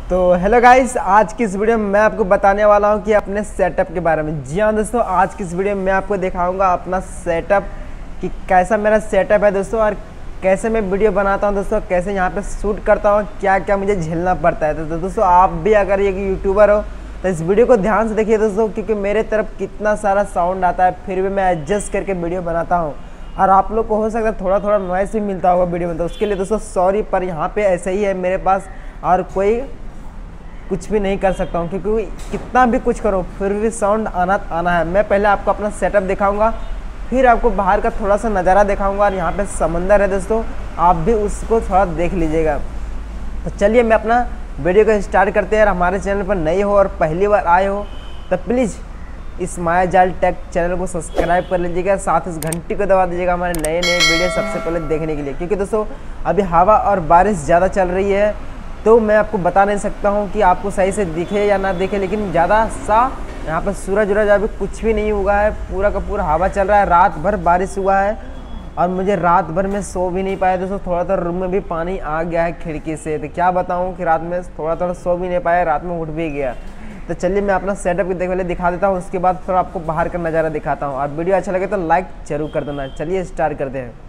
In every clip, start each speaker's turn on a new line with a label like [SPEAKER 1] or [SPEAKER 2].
[SPEAKER 1] तो hello guys, आज की इस वीडियो में मैं आपको बताने वाला हूं कि अपने सेटअप के बारे में। जी हाँ दोस्तों, आज की इस वीडियो में मैं आपको दिखाऊंगा अपना सेटअप कि कैसा मेरा सेटअप है दोस्तों, और कैसे मैं वीडियो बनाता हूं दोस्तों, कैसे यहाँ पे शूट करता हूं, क्या क्या मुझे झेलना पड़ता है। तो दोस्तों आप भी अगर एक यूट्यूबर हो तो इस वीडियो को ध्यान से देखिए दोस्तों, क्योंकि मेरे तरफ कितना सारा साउंड आता है, फिर भी मैं एडजस्ट करके वीडियो बनाता हूँ। और आप लोग को हो सकता है थोड़ा थोड़ा नॉइस भी मिलता होगा वीडियो में, तो उसके लिए दोस्तों सॉरी, पर यहाँ पे ऐसे ही है मेरे पास, और कोई कुछ भी नहीं कर सकता हूँ, क्योंकि कितना भी कुछ करो फिर भी साउंड आना है। मैं पहले आपको अपना सेटअप दिखाऊंगा, फिर आपको बाहर का थोड़ा सा नज़ारा दिखाऊंगा, और यहाँ पे समंदर है दोस्तों, आप भी उसको थोड़ा देख लीजिएगा। तो चलिए मैं अपना वीडियो को स्टार्ट करते हैं। और हमारे चैनल पर नए हो और पहली बार आए हो तो प्लीज़ इस मायाजाल टेक चैनल को सब्सक्राइब कर लीजिएगा, साथ इस घंटी को दबा दीजिएगा हमारे नए नए वीडियो सबसे पहले देखने के लिए। क्योंकि दोस्तों अभी हवा और बारिश ज़्यादा चल रही है, तो मैं आपको बता नहीं सकता हूँ कि आपको सही से दिखे या ना दिखे, लेकिन ज़्यादा सा यहाँ पर सूरज अभी कुछ भी नहीं हुआ है, पूरा का पूरा हवा चल रहा है। रात भर बारिश हुआ है और मुझे रात भर में सो भी नहीं पाया दोस्तों, थोड़ा थोड़ा रूम में भी पानी आ गया है खिड़की से। तो क्या बताऊँ कि रात में थोड़ा थोड़ा सो भी नहीं पाया, रात में उठ भी गया। तो चलिए मैं अपना सेटअप पहले दिखा देता हूँ, उसके बाद फिर आपको बाहर का नज़ारा दिखाता हूँ। और वीडियो अच्छा लगे तो लाइक जरूर कर देना। चलिए स्टार्ट करते हैं।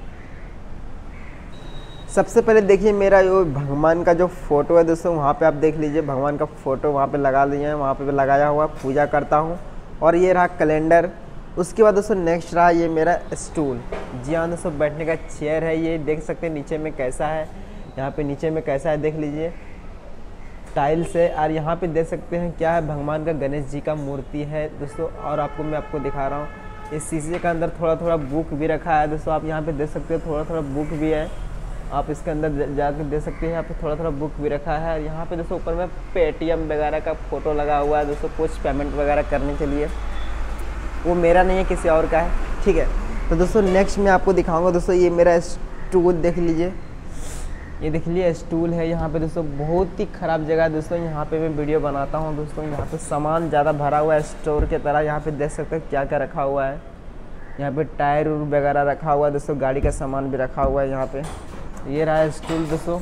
[SPEAKER 1] सबसे पहले देखिए मेरा जो भगवान का जो फ़ोटो है दोस्तों, वहाँ पे आप देख लीजिए, भगवान का फ़ोटो वहाँ पे लगा लिए हैं, वहाँ पे लगाया हुआ पूजा करता हूँ। और ये रहा कैलेंडर। उसके बाद दोस्तों नेक्स्ट रहा ये मेरा स्टूल। जी हाँ दोस्तों, बैठने का चेयर है, ये देख सकते हैं नीचे में कैसा है, यहाँ पे नीचे में कैसा है देख लीजिए, टाइल्स है। और यहाँ पे देख सकते हैं क्या है, भगवान का गणेश जी का मूर्ति है दोस्तों। और मैं आपको दिखा रहा हूँ, इस शीशे के अंदर थोड़ा थोड़ा बुक भी रखा है दोस्तों, आप यहाँ पे देख सकते हो थोड़ा थोड़ा बुक भी है, आप इसके अंदर जाकर देख सकते हैं। यहाँ पे थोड़ा थोड़ा बुक भी रखा है। और यहाँ पे दोस्तों ऊपर में पेटीएम वगैरह का फ़ोटो लगा हुआ है दोस्तों, कुछ पेमेंट वगैरह करने के लिए। वो मेरा नहीं है, किसी और का है, ठीक है। तो दोस्तों नेक्स्ट मैं आपको दिखाऊंगा दोस्तों, ये मेरा स्टूल देख लीजिए, ये देख लीजिए स्टूल है। यहाँ पे दोस्तों बहुत ही ख़राब जगह है दोस्तों, यहाँ पे मैं वीडियो बनाता हूँ दोस्तों। यहाँ पे सामान ज़्यादा भरा हुआ है स्टोर के तरह। यहाँ पे देख सकते हैं क्या क्या रखा हुआ है, यहाँ पे टायर वगैरह रखा हुआ है दोस्तों, गाड़ी का सामान भी रखा हुआ है यहाँ पे। ये रहा स्टूल दोस्तों,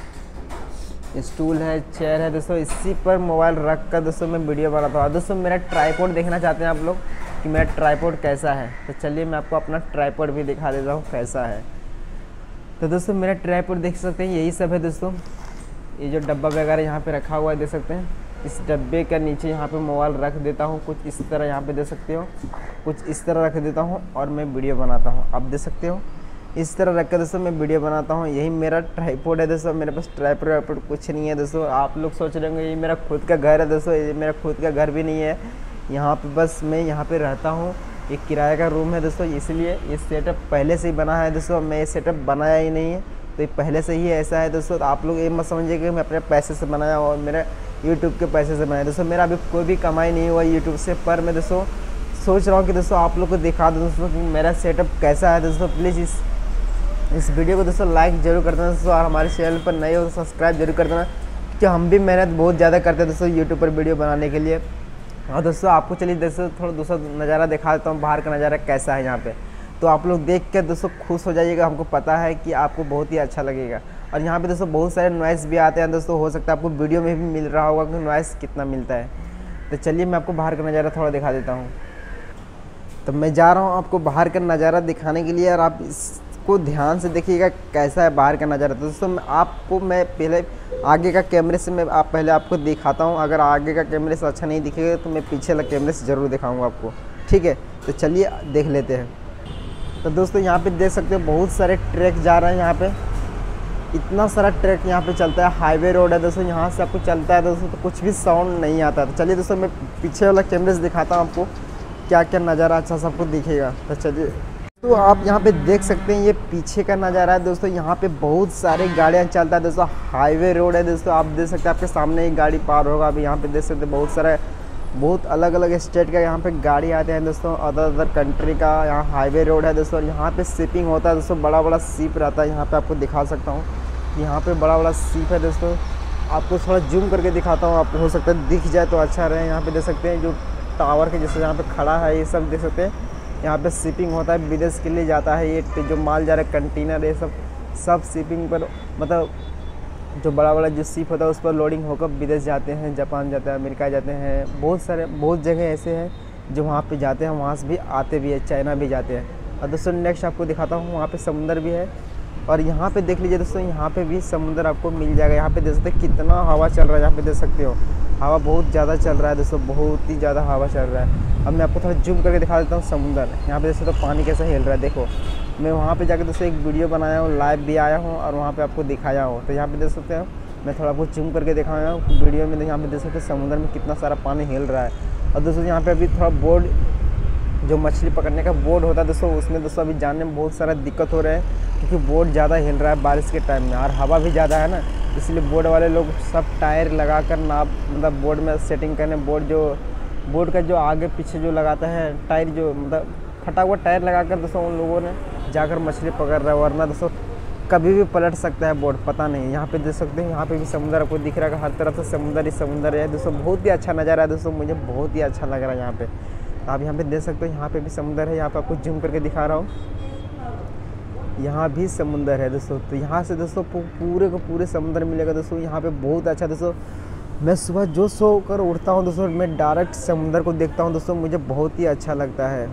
[SPEAKER 1] स्टूल है, चेयर है दोस्तों, इसी पर मोबाइल रख कर दोस्तों मैं वीडियो बनाता हूँ। दोस्तों मेरा ट्राइपॉड देखना चाहते हैं आप लोग कि मेरा ट्राइपॉड कैसा है, तो चलिए मैं आपको अपना ट्राइपॉड भी दिखा देता हूँ कैसा है। तो दोस्तों मेरा ट्राइपॉड देख सकते हैं, यही सब है दोस्तों। ये जो डब्बा वगैरह यहाँ पे रखा हुआ है देख सकते हैं, इस डब्बे का नीचे यहाँ पे मोबाइल रख देता हूँ, कुछ इस तरह यहाँ पे देख सकते हो, कुछ इस तरह रख देता हूँ और मैं वीडियो बनाता हूँ। आप देख सकते हो इस तरह रख कर दोस्तों मैं वीडियो बनाता हूँ। यही मेरा ट्राइपॉड है दोस्तों, मेरे पास ट्राइपॉड कुछ नहीं है दोस्तों। आप लोग सोच रहे होंगे ये मेरा खुद का घर है दोस्तों, ये मेरा खुद का घर भी नहीं है। यहाँ पे बस मैं यहाँ पे रहता हूँ, एक किराए का रूम है दोस्तों, इसलिए ये सेटअप पहले से ही बना है दोस्तों, मैं ये सेटअप बनाया ही नहीं है, तो ये पहले से ही ऐसा है दोस्तों। तो आप लोग ये मत समझिए कि मैं अपने पैसे से बनाया और मेरा यूट्यूब के पैसे से बनाया दोस्तों, मेरा अभी कोई भी कमाई नहीं हुआ यूट्यूब से। पर मैं दोस्तों सोच रहा हूँ कि दोस्तों आप लोग को दिखा दूँ दोस्तों कि मेरा सेटअप कैसा है दोस्तों। प्लीज़ इस वीडियो को दोस्तों लाइक जरूर कर देना दोस्तों, और हमारे चैनल पर नए हो तो सब्सक्राइब जरूर कर देना, क्योंकि हम भी मेहनत बहुत ज़्यादा करते हैं दोस्तों यूट्यूब पर वीडियो बनाने के लिए। और दोस्तों आपको चलिए दोस्तों थोड़ा दूसरा नज़ारा दिखा देता हूँ, बाहर का नज़ारा कैसा है यहाँ पे। तो आप लोग देख कर दोस्तों खुश हो जाइएगा, हमको पता है कि आपको बहुत ही अच्छा लगेगा। और यहाँ पे दोस्तों बहुत सारे नॉइस भी आते हैं दोस्तों, हो सकता है आपको वीडियो में भी मिल रहा होगा कि नॉइस कितना मिलता है। तो चलिए मैं आपको बाहर का नज़ारा थोड़ा दिखा देता हूँ। तो मैं जा रहा हूँ आपको बाहर का नज़ारा दिखाने के लिए, और आप को ध्यान से देखिएगा कैसा है बाहर का नज़ारा। तो दोस्तों मैं पहले आगे का कैमरे से मैं पहले आपको दिखाता हूँ, अगर आगे का कैमरे से अच्छा नहीं दिखेगा तो मैं पीछे वाला कैमरे से ज़रूर दिखाऊंगा आपको, ठीक है। तो चलिए देख लेते हैं। तो दोस्तों यहाँ पे देख सकते हो बहुत सारे ट्रक जा रहे हैं, यहाँ पे इतना सारा ट्रक यहाँ पे चलता है, हाईवे रोड है दोस्तों, यहाँ से आपको चलता है दोस्तों, तो कुछ भी साउंड नहीं आता। तो चलिए दोस्तों मैं पीछे वाला कैमरे से दिखाता हूँ आपको क्या क्या नज़ारा अच्छा सबको दिखेगा। तो चलिए तो आप यहाँ पे देख सकते हैं, ये पीछे का नज़ारा है दोस्तों, यहाँ पे बहुत सारे गाड़ियाँ चलता है दोस्तों, हाईवे रोड है दोस्तों। आप देख सकते हैं आपके सामने ही गाड़ी पार होगा अभी। यहाँ पे देख सकते हैं बहुत सारा, बहुत अलग अलग स्टेट का यहाँ पे गाड़ी आते हैं दोस्तों, अदर कंट्री का। यहाँ हाईवे रोड है दोस्तों, और यहाँ पे शिपिंग होता है दोस्तों, बड़ा बड़ा शिप रहता है। यहाँ पे आपको दिखा सकता हूँ, यहाँ पे बड़ा बड़ा शिप है दोस्तों, आपको थोड़ा जूम करके दिखाता हूँ, आपको हो सकता है दिख जाए तो अच्छा रहे। यहाँ पे देख सकते हैं जो टावर के जैसे यहाँ पे खड़ा है, ये सब देख सकते हैं, यहाँ पे शिपिंग होता है, विदेश के लिए जाता है। ये जो माल जा रहा है कंटेनर, ये सब शिपिंग पर मतलब जो बड़ा बड़ा जो शिप होता है उस पर लोडिंग होकर विदेश जाते हैं, जापान जाते हैं, अमेरिका जाते हैं, बहुत जगह ऐसे हैं जो वहाँ पे जाते हैं, वहाँ से भी आते भी है, चाइना भी जाते हैं। और दोस्तों नेक्स्ट आपको दिखाता हूँ, वहाँ पे समुंदर भी है और यहाँ पे देख लीजिए दोस्तों, यहाँ पे भी समुंदर आपको मिल जाएगा। यहाँ पे देख सकते हैं कितना हवा चल रहा है, यहाँ पे देख सकते हो हवा बहुत ज़्यादा चल रहा है दोस्तों, बहुत ही ज़्यादा हवा चल रहा है। अब मैं आपको थोड़ा जूम करके दिखा देता हूँ समुंदर। यहाँ पे देख सकते हो पानी कैसा हिल रहा है, देखो मैं वहाँ पे जाकर दोस्तों एक वीडियो बनाया हूँ, लाइव भी आया हूँ और वहाँ पे आपको दिखाया हूँ। तो यहाँ पे देख सकते हो, मैं थोड़ा आपको जूम करके दिखाया हूँ वीडियो में। यहाँ पे देख सकते हो समुद्र में कितना सारा पानी हिल रहा है। और दोस्तों यहाँ पे अभी थोड़ा बोर्ड, जो मछली पकड़ने का बोर्ड होता है दोस्तों, उसमें दोस्तों अभी जाने में बहुत सारा दिक्कत हो रहा है, क्योंकि बोर्ड ज़्यादा हिल रहा है बारिश के टाइम में और हवा भी ज़्यादा है ना, इसलिए बोर्ड वाले लोग सब टायर लगा कर मतलब बोर्ड में सेटिंग करने, बोर्ड का जो आगे पीछे जो लगाता है टायर, जो मतलब फटा हुआ टायर लगा कर दोस्तों उन लोगों ने जाकर मछली पकड़ रहा है, वरना दोस्तों कभी भी पलट सकता है बोर्ड, पता नहीं। यहाँ पे देख सकते हैं, यहाँ पे भी समुंदर आपको दिख रहा है, हर तरफ से समुंदर ही समुंदर है दोस्तों। बहुत ही अच्छा नज़ारा है दोस्तों, मुझे बहुत ही अच्छा लग रहा है यहाँ पे। तो आप यहाँ पे देख सकते हो, यहाँ पे भी समुंदर है। यहाँ पे आपको जूम करके दिखा रहा हूँ, यहाँ भी समुंदर है दोस्तों। तो यहाँ से दोस्तों पूरे को पूरे समुंदर मिलेगा दोस्तों। यहाँ पे बहुत अच्छा दोस्तों, मैं सुबह जो सो कर उठता हूँ दोस्तों, मैं डायरेक्ट समुंदर को देखता हूँ दोस्तों, मुझे बहुत ही अच्छा लगता है।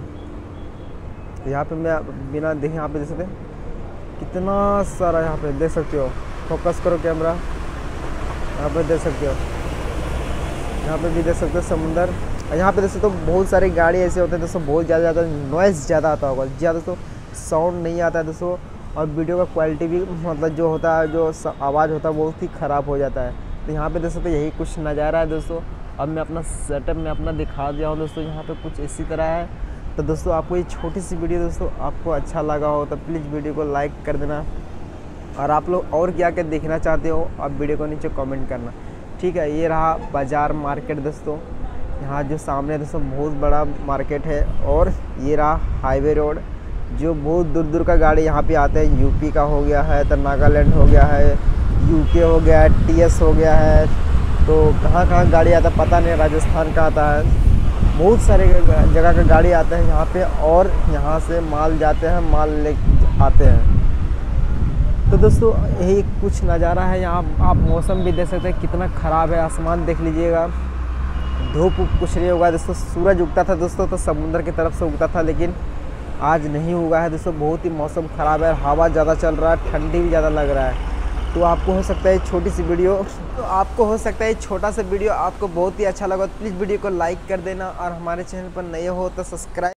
[SPEAKER 1] तो यहाँ पे मैं बिना देखे, यहाँ पे देख सकते हैं कितना सारा, यहाँ पे देख सकते हो, फोकस करो कैमरा, यहाँ पे देख सकते हो, यहाँ पे भी देख सकते हो समुंदर। और यहाँ पे देख सकते हो बहुत सारी गाड़ी ऐसे होते हैं दोस्तों, बहुत ज़्यादा नॉइज़ ज़्यादा आता होगा, ज़्यादा तो साउंड नहीं आता है दोस्तों। और वीडियो का क्वालिटी भी मतलब जो होता है, जो आवाज़ होता है बहुत ही ख़राब हो जाता है। तो यहाँ पे देख सकते हो यही कुछ नज़ारा है दोस्तों। अब मैं अपना सेटअप में अपना दिखा दिया हूँ दोस्तों, यहाँ पे कुछ इसी तरह है। तो दोस्तों आपको ये छोटी सी वीडियो दोस्तों आपको अच्छा लगा हो तो प्लीज़ वीडियो को लाइक कर देना, और आप लोग और क्या क्या देखना चाहते हो आप वीडियो को नीचे कमेंट करना, ठीक है। ये रहा बाज़ार मार्केट दोस्तों, यहाँ जो सामने दोस्तों बहुत बड़ा मार्केट है। और ये रहा हाईवे रोड, जो बहुत दूर दूर का गाड़ी यहाँ पे आते हैं, यूपी का हो गया है, तो नागालैंड हो गया है, यूके हो गया है, टीएस हो गया है, तो कहाँ कहाँ गाड़ी आता है पता नहीं, राजस्थान का आता है, बहुत सारे जगह का गाड़ी आते हैं यहाँ पे, और यहाँ से माल जाते हैं, माल ले आते हैं। तो दोस्तों यही कुछ नज़ारा है यहाँ। आप मौसम भी देख सकते हैं कितना ख़राब है, आसमान देख लीजिएगा, धूप कुछ नहीं होगा दोस्तों। सूरज उगता था दोस्तों तो समुंदर की तरफ से उगता था, लेकिन आज नहीं हुआ है दोस्तों। बहुत ही मौसम ख़राब है, हवा ज़्यादा चल रहा है, ठंडी भी ज़्यादा लग रहा है। तो आपको हो सकता है छोटी सी वीडियो, तो आपको हो सकता है छोटा सा वीडियो आपको बहुत ही अच्छा लगा, तो प्लीज़ वीडियो को लाइक कर देना, और हमारे चैनल पर नए हो तो सब्सक्राइब